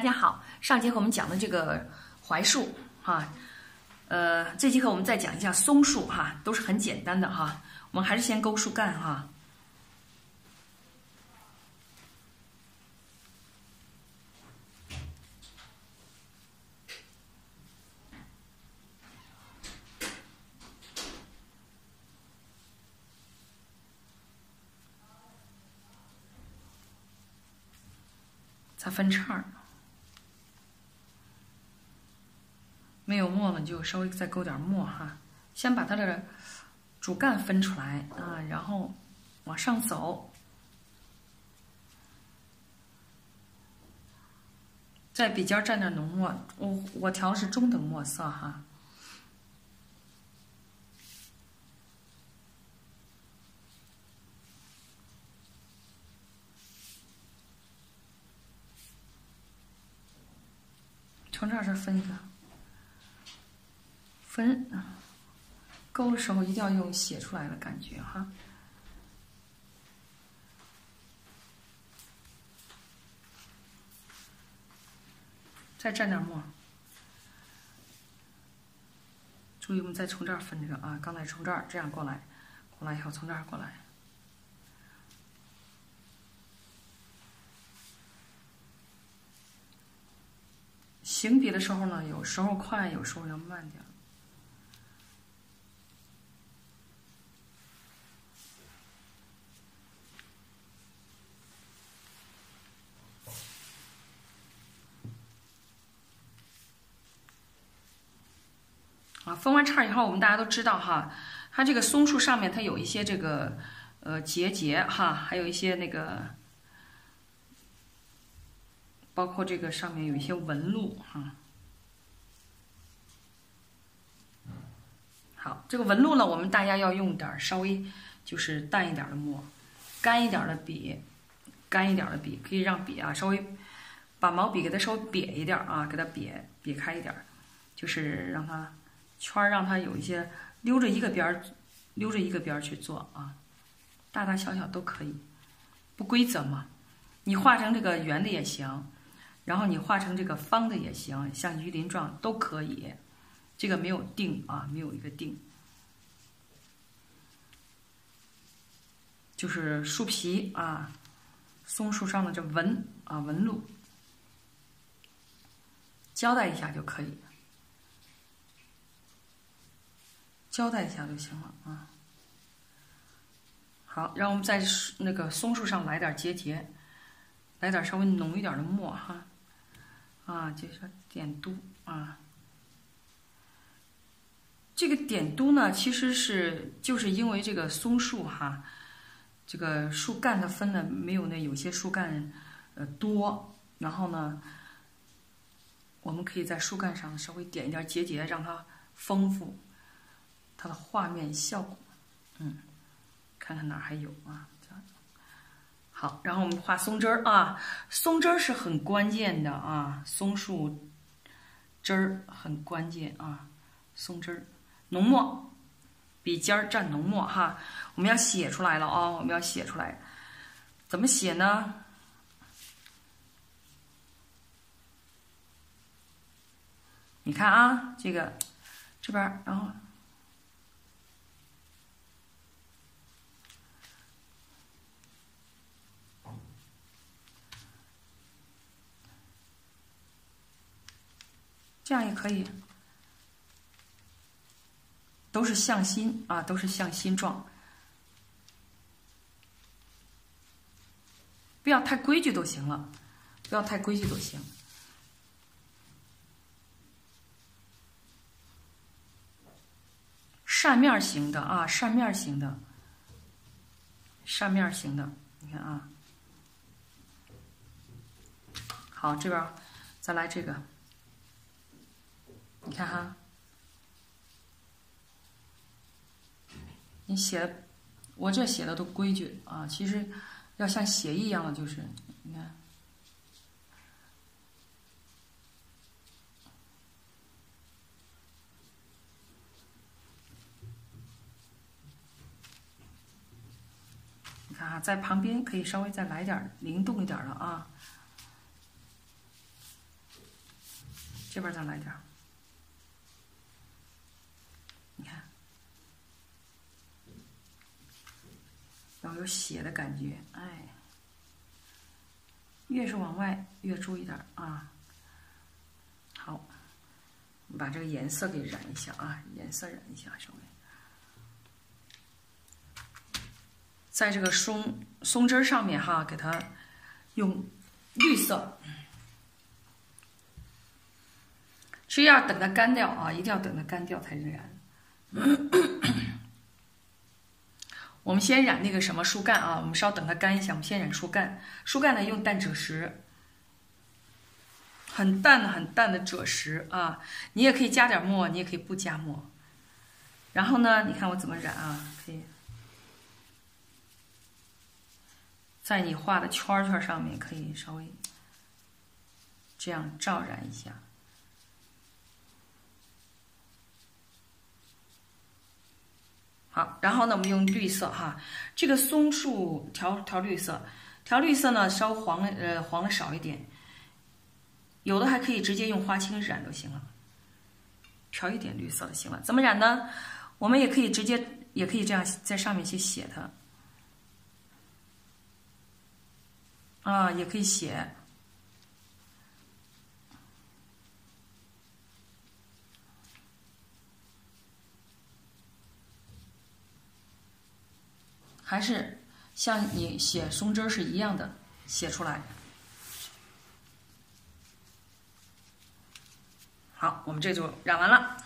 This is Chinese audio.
大家好，上节课我们讲的这个槐树哈，这节课我们再讲一下松树哈，都是很简单的哈。我们还是先勾树干哈。再分叉儿，没有沫了你就稍微再勾点沫哈。先把它的主干分出来啊，然后往上走，在笔尖蘸点浓墨，我调的是中等墨色哈。从这儿分一个，勾的时候一定要用写出来的感觉哈。再蘸点墨，注意我们再从这儿分这个啊，刚才从这儿这样过来以后从这儿过来。行笔的时候呢，有时候快，有时候要慢点。啊，分完叉以后，我们大家都知道哈，它这个松树上面它有一些这个节哈，还有一些那个，包括这个上面有一些纹路哈。好，这个纹路呢，我们大家要用点稍微就是淡一点的墨，干一点的笔，可以让笔啊稍微把毛笔给它稍微瘪一点啊，给它瘪开一点，就是让它圈让它有一些溜着一个边儿去做啊，大大小小都可以，不规则嘛。你画成这个圆的也行，然后你画成这个方的也行，像鱼鳞状都可以。这个没有定啊，没有一个定，就是树皮啊，松树上的这纹路，交代一下就可以，交代一下就行了啊。好，让我们在那个松树上来点节，来点稍微浓一点的墨哈，啊，就是点嘟啊。这个点嘟呢，其实就是因为这个松树哈，这个树干它分的没有有些树干多，然后呢，我们可以在树干上稍微点一点节，让它丰富它的画面效果。看看哪儿还有啊？好，然后我们画松枝儿啊，松枝儿是很关键的啊，松树枝儿很关键啊，松枝儿。浓墨，笔尖蘸浓墨哈，我们要写出来了啊！我们要写出来，怎么写呢？你看啊，这边，然后这样也可以。都是向心啊，都是向心状，不要太规矩都行了，不要太规矩都行。扇面型的啊，扇面型的，你看啊。好，这边再来这个，你看哈。你写，我这写的都规矩啊，其实要像写一样的，就是你看，你看啊，在旁边可以稍微再来点灵动一点的啊。 这边再来点儿，你看，要有血的感觉，哎，越是往外越注意点啊。好，我们把这个颜色给染一下啊，颜色染一下，稍微。在这个松枝上面哈，给它用绿色。其实要等它干掉啊，一定要等它干掉才染。我们先染那个什么树干啊，我们稍等它干一下，我们先染树干。树干呢用淡赭石，很淡的赭石啊，你也可以加点墨，你也可以不加墨。然后呢，你看我怎么染啊？可以在你画的圈圈上面可以稍微这样照染一下。好，然后呢，我们用绿色哈，这个松树调绿色，调绿色呢稍黄黄的少一点，有的还可以直接用花青染就行了，调一点绿色就行了。怎么染呢？我们也可以直接，也可以这样在上面去写它，啊，也可以写。还是像你写松枝是一样的，写出来。好，我们这就染完了。